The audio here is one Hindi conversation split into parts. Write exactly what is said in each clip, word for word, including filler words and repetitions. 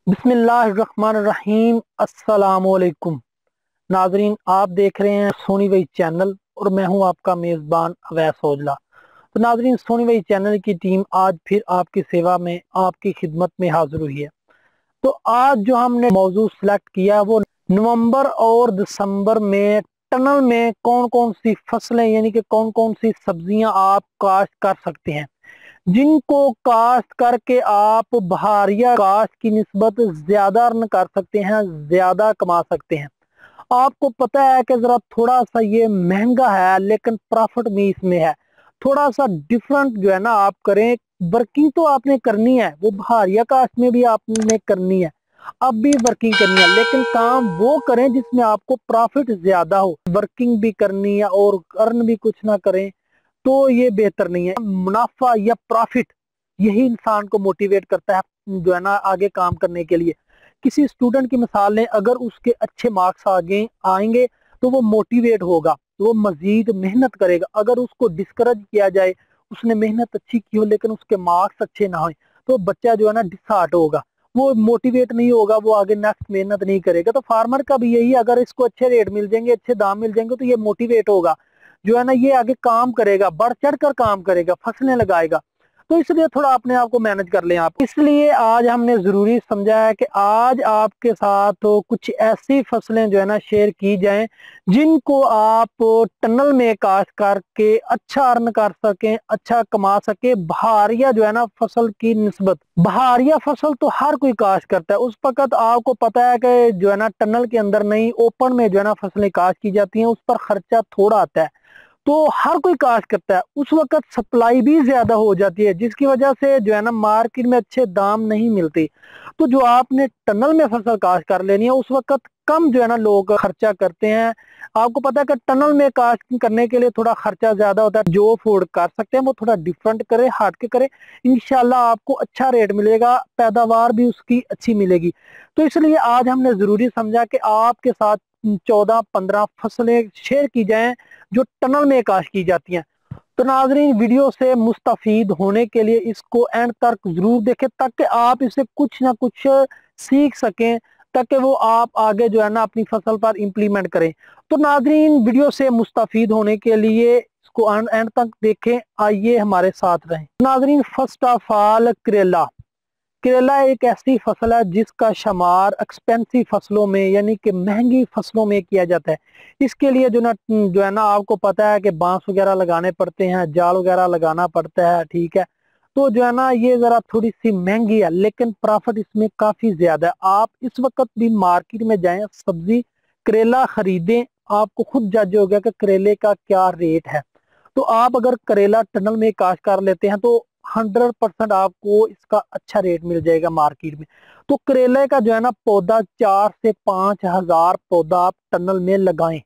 बिस्मिल्लाहिर्रहमानिर्रहीम। अस्सलामुअलैकुम नाजरीन, आप देख रहे हैं सोनी वही चैनल और मैं हूं आपका मेज़बान अवैस ओजला। तो नाजरीन, सोनी वही चैनल की टीम आज फिर आपकी सेवा में, आपकी खिदमत में हाजिर हुई है। तो आज जो हमने मौजू सिलेक्ट किया वो नवंबर और दिसंबर में टनल में कौन कौन सी फसलें यानी कि कौन कौन सी सब्जियां आप काश्त कर सकते हैं, जिनको काश्त करके आप बहारिया काश्त की निस्बत ज्यादा अर्न कर सकते हैं, ज्यादा कमा सकते हैं। आपको पता है कि जरा थोड़ा सा ये महंगा है लेकिन प्रॉफिट भी इसमें है। थोड़ा सा डिफरेंट जो है ना आप करें। वर्किंग तो आपने करनी है, वो बहारिया काश्त में भी आपने करनी है, अब भी वर्किंग करनी है, लेकिन काम वो करें जिसमें आपको प्रॉफिट ज्यादा हो। वर्किंग भी करनी है और अर्न भी कुछ ना करें तो ये बेहतर नहीं है। मुनाफा या प्रॉफिट यही इंसान को मोटिवेट करता है जो है ना आगे काम करने के लिए। किसी स्टूडेंट की मिसाल लें, अगर उसके अच्छे मार्क्स आगे आएंगे तो वो मोटिवेट होगा, तो वो मजीद मेहनत करेगा। अगर उसको डिस्करेज किया जाए, उसने मेहनत अच्छी की हो लेकिन उसके मार्क्स अच्छे ना हो, तो बच्चा जो है ना डिसहार्ट होगा, वो मोटिवेट नहीं होगा, वो आगे नेक्स्ट मेहनत नहीं करेगा। तो फार्मर का भी यही, अगर इसको अच्छे रेट मिल जाएंगे, अच्छे दाम मिल जाएंगे, तो ये मोटिवेट होगा, जो है ना ये आगे काम करेगा, बढ़ चढ़ कर काम करेगा, फसलें लगाएगा। तो इसलिए थोड़ा अपने आप को मैनेज कर लें आप। इसलिए आज हमने जरूरी समझा है कि आज आपके साथ तो कुछ ऐसी फसलें जो है ना शेयर की जाएं जिनको आप टनल में काश्त करके अच्छा अर्न कर सकें, अच्छा कमा सके। बहारिया जो है ना फसल की निस्बत, बहारिया फसल तो हर कोई काश्त करता है। उस वक्त आपको पता है कि जो है ना टनल के अंदर नहीं, ओपन में जो है ना फसलें काश्त की जाती हैं, उस पर खर्चा थोड़ा आता है, तो हर कोई काश्त करता है। उस वक्त सप्लाई भी ज्यादा हो जाती है, जिसकी वजह से जो है ना मार्केट में अच्छे दाम नहीं मिलते। तो जो आपने टनल में फसल काश्त कर लेनी है, उस वक्त कम जो है ना लोग खर्चा करते हैं। आपको पता है कि टनल में काश्त करने के लिए थोड़ा खर्चा ज्यादा होता है। जो अफोर्ड कर सकते हैं वो थोड़ा डिफरेंट करे, हट के करे, इंशाल्लाह आपको अच्छा रेट मिलेगा, पैदावार भी उसकी अच्छी मिलेगी। तो इसलिए आज हमने जरूरी समझा कि आपके साथ चौदह पंद्रह फसलें शेयर की जाएं जो टनल में काश्त की जाती हैं। तो नाजरीन, वीडियो से मुस्तफीद होने के लिए इसको एंड तक जरूर देखें, ताकि आप इसे कुछ ना कुछ सीख सकें, ताकि वो आप आगे जो है ना अपनी फसल पर इम्प्लीमेंट करें। तो नाजरीन, वीडियो से मुस्तफीद होने के लिए इसको एंड तक देखें, आइए हमारे साथ रहें। नाजरीन, फर्स्ट ऑफ ऑल करेला। करेला एक ऐसी फसल है जिसका शुमार एक्सपेंसिव फसलों में यानी कि महंगी फसलों में किया जाता है। इसके लिए जो ना जो है ना आपको पता है कि बांस वगैरह लगाने पड़ते हैं, जाल वगैरह लगाना पड़ता है, ठीक है। तो जो है ना ये जरा थोड़ी सी महंगी है, लेकिन प्रॉफिट इसमें काफी ज्यादा है। आप इस वक्त भी मार्केट में जाएं, सब्जी करेला खरीदें, आपको खुद जज हो गया कि करेले का क्या रेट है। तो आप अगर करेला टनल में काश्त कर लेते हैं तो हंड्रेड परसेंट आपको इसका अच्छा रेट मिल जाएगा मार्केट में। तो करेले का जो है ना पौधा चार से पांच हजार पौधा आप टनल में लगाएं,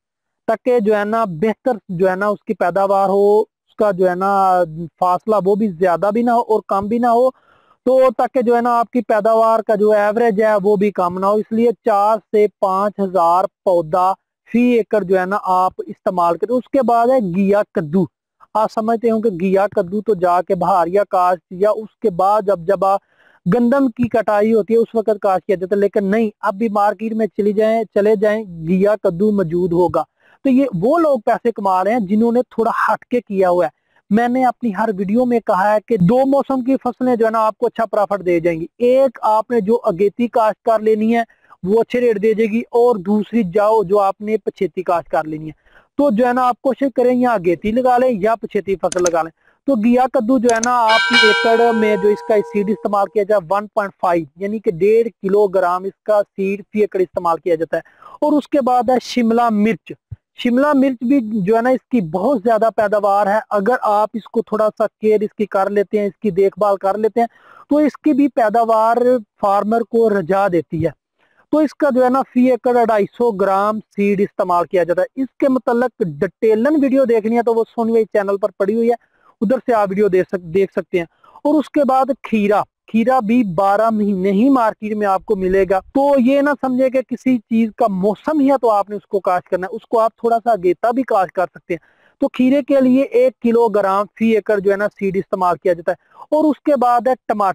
ताकि जो है ना बेहतर जो है ना उसकी पैदावार हो, उसका जो है ना फासला वो भी ज्यादा भी ना हो और कम भी ना हो, तो ताकि जो है ना आपकी पैदावार का जो एवरेज है वो भी कम ना हो। इसलिए चार से पांच हजार पौधा फी एकड़ जो है ना आप इस्तेमाल करें। उसके बाद है घिया कद्दू। आप समझते हो कि घिया कद्दू तो जाके बहारिया काश्त या उसके बाद जब जब आ, गंदम की कटाई होती है उस वक्त काश्त किया जाता है, लेकिन नहीं, अब भी मार्केट में चली जाए चले जाएं घिया कद्दू मौजूद होगा। तो ये वो लोग पैसे कमा रहे हैं जिन्होंने थोड़ा हटके किया हुआ है। मैंने अपनी हर वीडियो में कहा है कि दो मौसम की फसलें जो है ना आपको अच्छा प्रॉफिट दे जाएंगी। एक आपने जो अगेती काश्त कर लेनी है वो अच्छे रेट दे देगी, और दूसरी जाओ जो आपने पछेती काश्त कर लेनी है। तो जो है ना आप कोशिश करें या अगेती लगा लें या पछेती फसल लगा लें। तो घिया कद्दू जो है ना आप एकड़ में जो इसका सीड इस्तेमाल किया जाए वन पॉइंट फाइव यानी कि डेढ़ किलोग्राम इसका सीड फी एकड़ इस्तेमाल किया जाता है। और उसके बाद है शिमला मिर्च। शिमला मिर्च भी जो है ना इसकी बहुत ज्यादा पैदावार है। अगर आप इसको थोड़ा सा केयर इसकी कर लेते हैं, इसकी देखभाल कर लेते हैं, तो इसकी भी पैदावार फार्मर को रजा देती है। तो इसका जो है ना फी एकड़ अढ़ाई सौ ग्राम सीड इस्तेमाल किया जाता है। इसके मतलब डिटेलन वीडियो देखनी है तो वो सोनी वही चैनल पर पड़ी हुई है, उधर से आप वीडियो देख सक देख सकते हैं। और उसके बाद खीरा। खीरा भी बारह महीने ही मार्केट में आपको मिलेगा। तो ये ना समझे कि किसी चीज का मौसम ही है तो आपने उसको काश्त करना है, उसको आप थोड़ा सा अगेता भी काश्त कर सकते हैं। तो खीरे के लिए एक किलोग्राम फी एकड़ जो है ना सीड इस्तेमाल किया जाता है। और उसके बाद है टमाटर।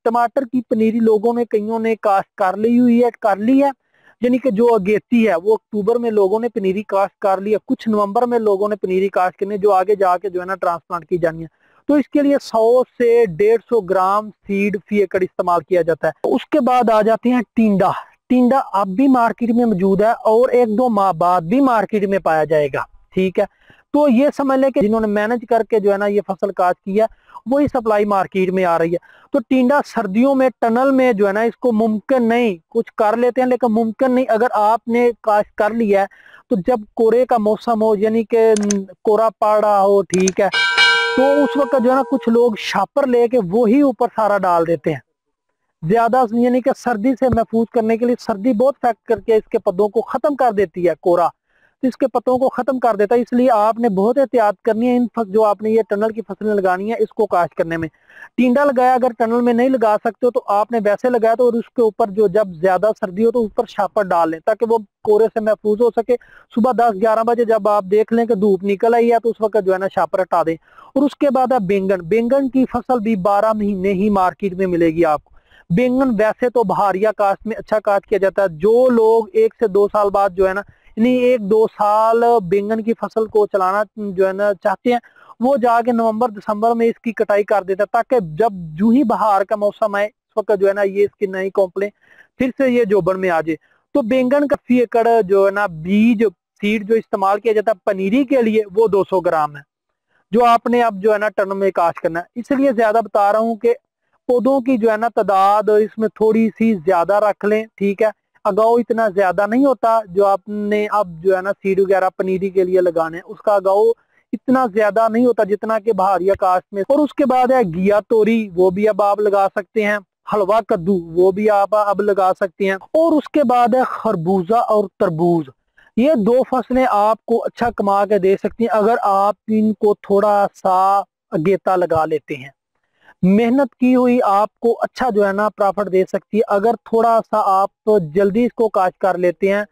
टमाटर की पनीरी लोगों ने कईयों ने काश्त कर ली हुई है कर ली है यानी कि जो अगेती है वो अक्टूबर में लोगों ने पनीरी काश्त कर ली है, कुछ नवंबर में लोगों ने पनीरी काश्त करनी जो आगे जाके जो है ना ट्रांसप्लांट की जानी है। तो इसके लिए सौ से डेढ़ सौ ग्राम सीड फी एकड़ इस्तेमाल किया जाता है। उसके बाद आ जाते हैं टिंडा। टिंडा अब भी मार्केट में मौजूद है और एक दो माह बाद भी मार्केट में पाया जाएगा, ठीक है। तो ये समझ लें कि जिन्होंने मैनेज करके जो है ना ये फसल काश्त किया वही सप्लाई मार्केट में आ रही है। तो टिंडा सर्दियों में टनल में जो है ना इसको मुमकिन नहीं, कुछ कर लेते हैं लेकिन मुमकिन नहीं, अगर आपने काश्त कर लिया है तो जब कोरे का मौसम हो यानी कि कोरा पड़ा हो, ठीक है, तो उस वक्त जो है ना कुछ लोग शापर लेके वो ही ऊपर सारा डाल देते हैं, ज्यादा यानी कि सर्दी से महफूज करने के लिए। सर्दी बहुत इफेक्ट करके इसके पौधों को खत्म कर देती है कोरा, तो इसके पत्तों को खत्म कर देता है, इसलिए आपने बहुत एहतियात करनी है इन जो आपने ये टनल की फसलें लगानी है इसको काश्त करने में। टिंडा लगाया अगर टनल में नहीं लगा सकते हो तो आपने वैसे लगाया तो और उसके ऊपर जो जब ज्यादा सर्दी हो तो ऊपर छापर डाल लें ताकि वो कोरे से महफूज हो सके। सुबह दस ग्यारह बजे जब आप देख लें कि धूप निकल आई है तो उस वक्त जो है ना छापर हटा दें। और उसके बाद है बेंगन। बेंगन की फसल भी बारह महीने ही मार्केट में मिलेगी आपको। बेंगन वैसे तो बहारिया काश्त में अच्छा काश्त किया जाता है, जो लोग एक से दो साल बाद जो है ना यानी एक दो साल बैंगन की फसल को चलाना जो है ना चाहते हैं वो जाके नवंबर दिसंबर में इसकी कटाई कर देता है ताकि जब जू ही बहार का मौसम आए उस वक्त जो है ना ये इसकी नई कोंपलें फिर से ये जोबन में आ जाए। तो बैंगन का फी एकड़ जो है ना बीज सीड जो इस्तेमाल किया जाता है पनीरी के लिए वो दो सौ ग्राम है, जो आपने अब जो है ना टन में काश्त करना है। इसलिए ज्यादा बता रहा हूँ कि पौधों की जो है ना तादाद इसमें थोड़ी सी ज्यादा रख लें, ठीक है। अगाऊ इतना ज्यादा नहीं होता जो आपने अब जो है ना सीड वगैरह पनीरी के लिए लगाने, उसका अगाऊ इतना ज्यादा नहीं होता जितना कि बहारिया काश्त में। और उसके बाद है घिया तोरी, वो भी अब आप लगा सकते हैं। हलवा कद्दू वो भी आप अब लगा सकते हैं। और उसके बाद है खरबूजा और तरबूज। ये दो फसलें आपको अच्छा कमा के दे सकती हैं अगर आप इनको थोड़ा सा अगेता लगा लेते हैं। मेहनत की हुई आपको अच्छा जो है ना प्रॉफिट दे सकती है अगर थोड़ा सा आप तो जल्दी इसको काश्त कर लेते हैं,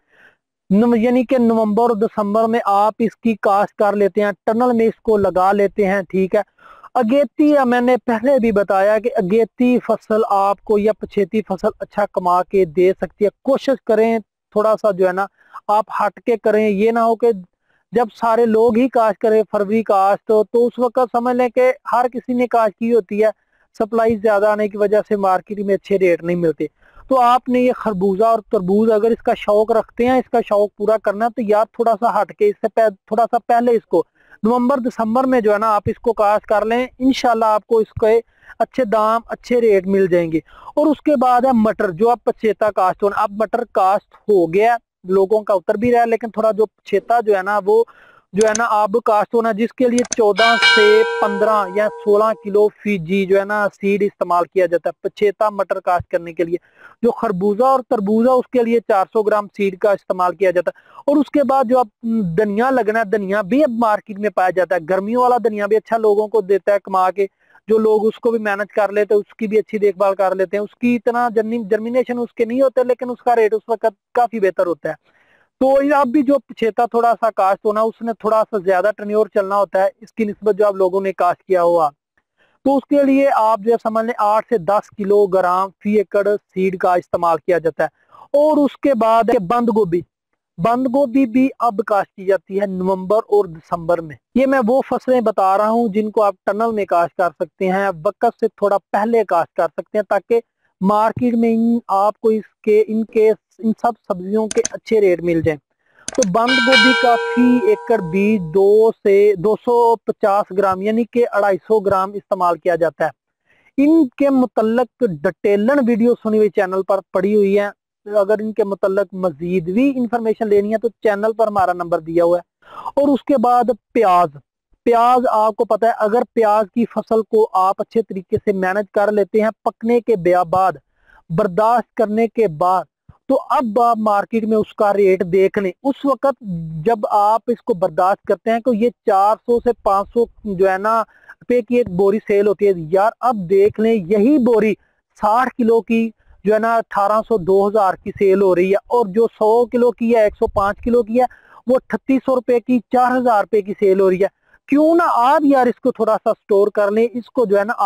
यानी कि नवंबर और दिसंबर में आप इसकी काश्त कर लेते हैं, टनल में इसको लगा लेते हैं, ठीक है। अगेती मैंने पहले भी बताया कि अगेती फसल आपको या पछेती फसल अच्छा कमा के दे सकती है। कोशिश करें थोड़ा सा जो है ना आप हट के करें, ये ना हो कि जब सारे लोग ही काश्त करें फरवरी काश्त तो, तो उस वक्त समझ लें कि हर किसी ने काश्त की होती है, सप्लाई ज्यादा आने की वजह से मार्केट में अच्छे रेट नहीं मिलते। तो आपने ये खरबूजा और तरबूज अगर इसका शौक रखते हैं, इसका शौक पूरा करना तो यार थोड़ा सा हट के इससे थोड़ा सा पहले इसको नवंबर दिसंबर में जो है ना आप इसको काश्त कर लें, इंशाल्लाह आपको इसके अच्छे दाम अच्छे रेट मिल जाएंगे। और उसके बाद है मटर, जो अब पछेता काश्त होना। अब मटर काश्त हो गया, लोगों का उतर भी रहा है, लेकिन थोड़ा जो पछेता जो है ना वो जो है ना अब काश्त होना, जिसके लिए चौदह से पंद्रह या सोलह किलो फीजी जो है ना सीड इस्तेमाल किया जाता है पछेता मटर काश्त करने के लिए। जो खरबूजा और तरबूजा उसके लिए चार सौ ग्राम सीड का इस्तेमाल किया जाता है। और उसके बाद जो अब धनिया लगना है, धनिया भी अब मार्केट में पाया जाता है। गर्मियों वाला धनिया भी अच्छा लोगों को देता है कमा के, जो लोग उसको भी मैनेज कर लेते हैं, उसकी भी अच्छी देखभाल कर लेते हैं। उसकी इतना जर्मिनेशन उसके नहीं होते लेकिन उसका रेट उस वक्त काफी बेहतर होता है। तो अब भी जो पछेता थोड़ा सा काश्त होना उसने थोड़ा सा ज्यादा टर्नओवर चलना होता है इसकी निस्बत जो आप लोगों ने काश्त किया हुआ, तो उसके लिए आप जो समझ लें आठ से दस किलोग्राम फी एकड़ सीड का इस्तेमाल किया जाता है। और उसके बाद बंद गोभी, बंद गोभी भी अब काश्त की जाती है नवंबर और दिसंबर में। ये मैं वो फसलें बता रहा हूँ जिनको आप टनल में काश्त कर सकते हैं, वक्त से थोड़ा पहले काश्त कर सकते हैं ताकि मार्केट में इन आपको इसके इनके इन सब सब्जियों के अच्छे रेट मिल जाए। तो बंद गोभी का फी एकड़ बीज दो से दो सौ पचास ग्राम यानी कि अढ़ाई सौ ग्राम इस्तेमाल किया जाता है। इनके मुतल्लक डिटेलन वीडियो सुनी हुई चैनल पर पड़ी हुई है। अगर इनके मुतल्लक मजीद भी इंफॉर्मेशन लेनी है तो चैनल पर हमारा नंबर दिया हुआ है। और उसके बाद प्याज, प्याज आपको पता है अगर प्याज की फसल को आप अच्छे तरीके से मैनेज कर लेते हैं, पकने के बाद बर्दाश्त करने के बाद, तो अब आप मार्केट में उसका रेट देख लें। उस वक्त जब आप इसको बर्दाश्त करते हैं तो ये चार सौ से पाँच सौ जो है ना रुपए की एक बोरी सेल होती है यार। अब देख लें यही बोरी साठ किलो की जो है ना अठारह सौ दो हजार की सेल हो रही है, और जो सौ किलो की है एक सौ पाँच किलो की है वो अठतीस सौ रुपए की चार हजार रुपए की सेल हो रही है। क्यों ना आप यार इसको थोड़ा सा स्टोर कर लें, इसको जो है ना आप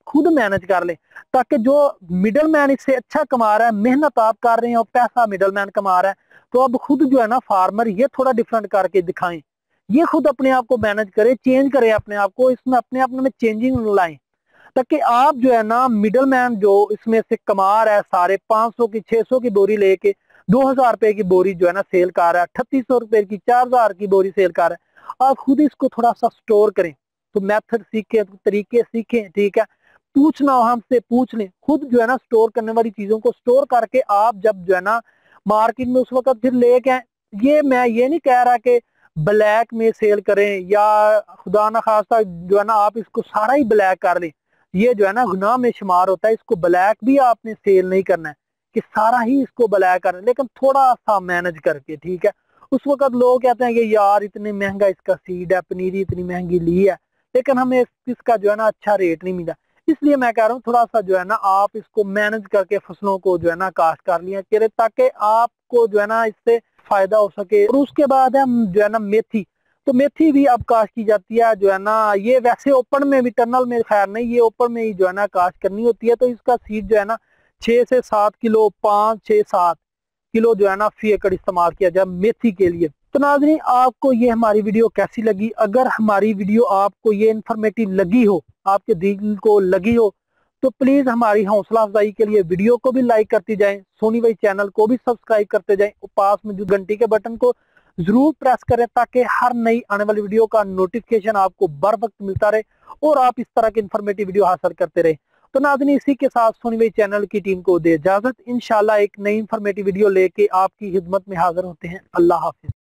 खुद मैनेज कर लें, ताकि जो मिडल मैन इससे अच्छा कमा रहा है, मेहनत आप कर रहे हैं और पैसा मिडल मैन कमा रहा है, तो अब खुद जो है ना फार्मर ये थोड़ा डिफरेंट करके दिखाएं, ये खुद अपने आप को मैनेज करे, चेंज करे अपने आप को, इसमें अपने आप में चेंजिंग लाएं, ताकि आप जो है ना मिडल मैन जो इसमें से कमा रहा है सारे पाँच सौ की छह सौ की बोरी लेके दो हजार रुपए की बोरी जो है ना सेल कर रहा है, अठतीस सौ रुपए की चार हजार की बोरी सेल कर रहा है, आप खुद इसको थोड़ा सा स्टोर करें, तो मेथड सीखे, तो तरीके सीखें, ठीक है, पूछना हो हमसे पूछ लें, खुद जो है ना स्टोर करने वाली चीजों को स्टोर करके आप जब जो है ना मार्केट में उस वक्त फिर लेके आए। ये मैं ये नहीं कह रहा कि ब्लैक में सेल करें या खुदा ना खास्ता जो है ना आप इसको सारा ही ब्लैक कर लें, ये जो है ना गुनाह में शुमार होता है, इसको ब्लैक भी आपने सेल नहीं करना है कि सारा ही इसको ब्लैक करना है, लेकिन थोड़ा सा मैनेज करके, ठीक है। उस वक्त लोग कहते हैं कि यार इतने महंगा इसका सीड है, पनीरी इतनी महंगी ली है, लेकिन हमें इसका जो है ना अच्छा रेट नहीं मिला, इसलिए मैं कह रहा हूँ थोड़ा सा जो है ना आप इसको मैनेज करके फसलों को जो है ना काश्त कर लिया करें, ताकि आपको जो है ना इससे फायदा हो सके। और उसके बाद है जो है ना मेथी, तो मेथी भी अब काश्त की जाती है जो है ना, ये वैसे ओपन में भी, टनल में खैर नहीं, ये ओपन में ही जो है ना काश्त करनी होती है, तो इसका सीड जो है ना छह से सात किलो पाँच छह सात किलो जो है ना फी एकड़ इस्तेमाल किया जाए मेथी के लिए। तो नाज़रीन आपको ये हमारी वीडियो कैसी लगी? अगर हमारी वीडियो आपको ये इन्फॉर्मेटिव लगी हो, आपके दिल को लगी हो, तो प्लीज हमारी हौसला अफजाई के लिए वीडियो को भी लाइक करती जाएं, सोनी भाई चैनल को भी सब्सक्राइब करते जाएं और पास में जो घंटी के बटन को जरूर प्रेस करें, ताकि हर नई आने वाली वीडियो का नोटिफिकेशन आपको बर वक्त मिलता रहे और आप इस तरह की इन्फॉर्मेटिव वीडियो हासिल करते रहे। तो नाज़रीन इसी के साथ सोनी भाई चैनल की टीम को दे इजाजत, इंशाल्लाह एक नई इन्फॉर्मेटिव वीडियो लेके आपकी खिदमत में हाजिर होते हैं। अल्लाह हाफिज।